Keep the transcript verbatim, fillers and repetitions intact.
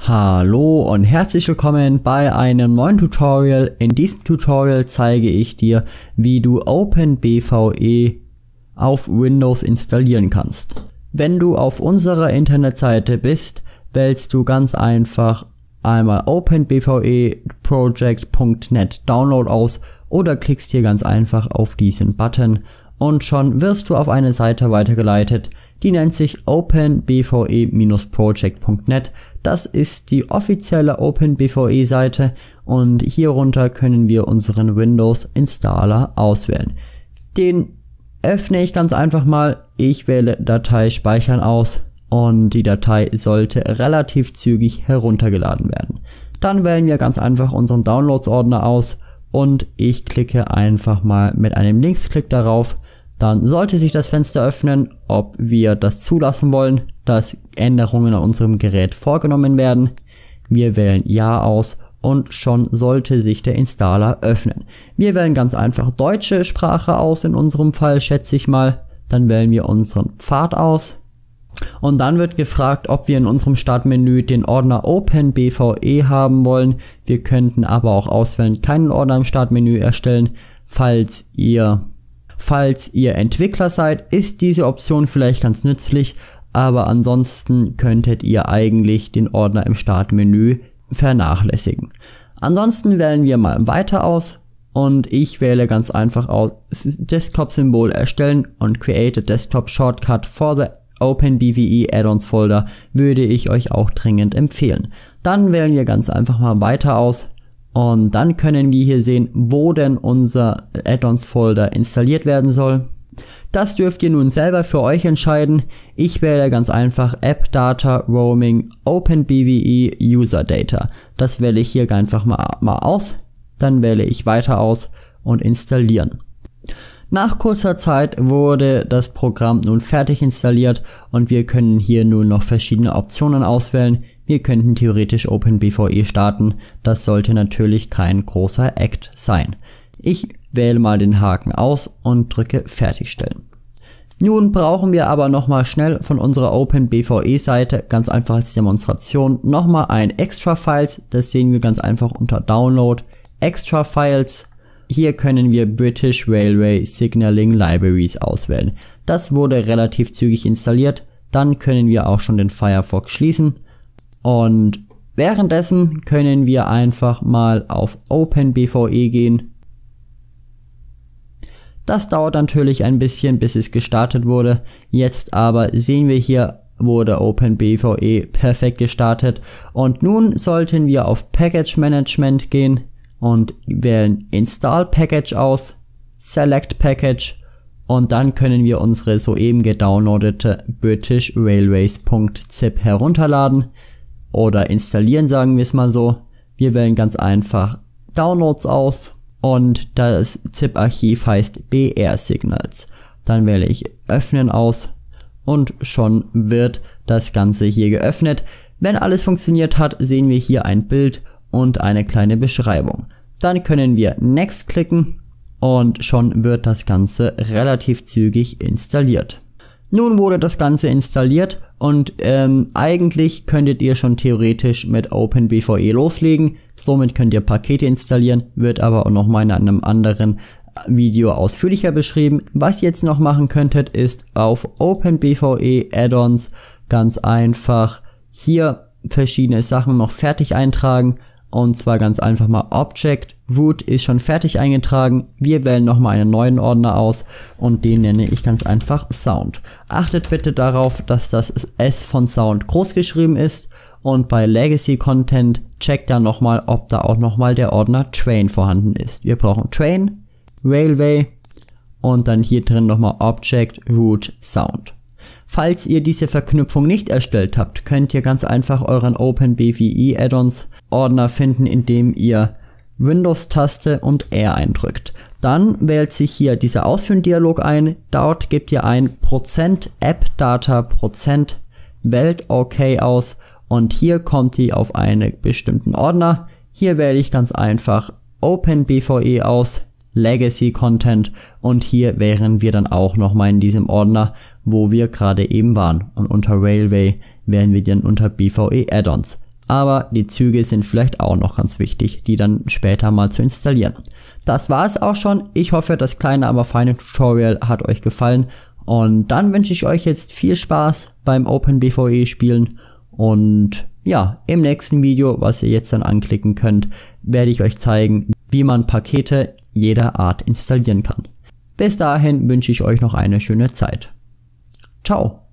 Hallo und herzlich willkommen bei einem neuen Tutorial. In diesem Tutorial zeige ich dir, wie du OpenBVE auf Windows installieren kannst. Wenn du auf unserer Internetseite bist, wählst du ganz einfach einmal openbveproject punkt net Download aus oder klickst hier ganz einfach auf diesen Button und schon wirst du auf eine Seite weitergeleitet, die nennt sich openbve Project punkt net. Das ist die offizielle OpenBVE Seite und hierunter können wir unseren Windows Installer auswählen. Den öffne ich ganz einfach mal. Ich wähle Datei speichern aus und die Datei sollte relativ zügig heruntergeladen werden. Dann wählen wir ganz einfach unseren Downloads-Ordner aus und ich klicke einfach mal mit einem Linksklick darauf. Dann sollte sich das Fenster öffnen, ob wir das zulassen wollen, dass Änderungen an unserem Gerät vorgenommen werden. Wir wählen Ja aus und schon sollte sich der Installer öffnen. Wir wählen ganz einfach deutsche Sprache aus, in unserem Fall schätze ich mal. Dann wählen wir unseren Pfad aus. Und dann wird gefragt, ob wir in unserem Startmenü den Ordner OpenBVE haben wollen. Wir könnten aber auch auswählen, keinen Ordner im Startmenü erstellen. Falls ihr Falls ihr Entwickler seid, ist diese Option vielleicht ganz nützlich, aber ansonsten könntet ihr eigentlich den Ordner im Startmenü vernachlässigen. Ansonsten wählen wir mal weiter aus und ich wähle ganz einfach aus Desktop-Symbol erstellen und Create a Desktop Shortcut for the OpenBVE Add-ons Folder würde ich euch auch dringend empfehlen. Dann wählen wir ganz einfach mal weiter aus. Und dann können wir hier sehen, wo denn unser Add-ons Folder installiert werden soll. Das dürft ihr nun selber für euch entscheiden. Ich wähle ganz einfach App Data Roaming OpenBVE User Data. Das wähle ich hier einfach mal, mal aus. Dann wähle ich weiter aus und installieren. Nach kurzer Zeit wurde das Programm nun fertig installiert und wir können hier nun noch verschiedene Optionen auswählen. Wir könnten theoretisch OpenBVE starten, das sollte natürlich kein großer Act sein. Ich wähle mal den Haken aus und drücke Fertigstellen. Nun brauchen wir aber nochmal schnell von unserer OpenBVE Seite, ganz einfach als Demonstration, nochmal ein Extra Files, das sehen wir ganz einfach unter Download, Extra Files. Hier können wir British Railway Signalling Libraries auswählen. Das wurde relativ zügig installiert, dann können wir auch schon den Firefox schließen. Und währenddessen können wir einfach mal auf OpenBVE gehen. Das dauert natürlich ein bisschen, bis es gestartet wurde. Jetzt aber sehen wir hier, wurde OpenBVE perfekt gestartet. Und nun sollten wir auf Package Management gehen und wählen Install Package aus, Select Package und dann können wir unsere soeben gedownloadete British Railways Punkt zip herunterladen. Oder installieren, sagen wir es mal so. Wir wählen ganz einfach Downloads aus und das ZIP-Archiv heißt B R Signals. Dann wähle ich Öffnen aus und schon wird das Ganze hier geöffnet. Wenn alles funktioniert hat, sehen wir hier ein Bild und eine kleine Beschreibung. Dann können wir Next klicken und schon wird das Ganze relativ zügig installiert. Nun wurde das Ganze installiert und ähm, eigentlich könntet ihr schon theoretisch mit OpenBVE loslegen. Somit könnt ihr Pakete installieren, wird aber auch nochmal in einem anderen Video ausführlicher beschrieben. Was ihr jetzt noch machen könntet, ist auf OpenBVE Add-ons ganz einfach hier verschiedene Sachen noch fertig eintragen. Und zwar ganz einfach mal Object Root ist schon fertig eingetragen. Wir wählen nochmal einen neuen Ordner aus und den nenne ich ganz einfach Sound. Achtet bitte darauf, dass das S von Sound groß geschrieben ist und bei Legacy Content checkt dann nochmal, ob da auch nochmal der Ordner Train vorhanden ist. Wir brauchen Train, Railway und dann hier drin nochmal Object Root Sound. Falls ihr diese Verknüpfung nicht erstellt habt, könnt ihr ganz einfach euren OpenBVE Add-ons Ordner finden, indem ihr Windows-Taste und R eindrückt. Dann wählt sich hier dieser Ausführen-Dialog ein. Dort gebt ihr ein Prozent AppData Prozent, wählt OK aus und hier kommt ihr auf einen bestimmten Ordner. Hier wähle ich ganz einfach OpenBVE aus, Legacy Content und hier wären wir dann auch nochmal in diesem Ordner, wo wir gerade eben waren. Und unter Railway wären wir dann unter B V E Add-ons. aber die Züge sind vielleicht auch noch ganz wichtig, die dann später mal zu installieren. Das war es auch schon. Ich hoffe, das kleine, aber feine Tutorial hat euch gefallen. Und dann wünsche ich euch jetzt viel Spaß beim OpenBVE spielen. Und ja, im nächsten Video, was ihr jetzt dann anklicken könnt, werde ich euch zeigen, wie man Pakete jeder Art installieren kann. Bis dahin wünsche ich euch noch eine schöne Zeit. Ciao!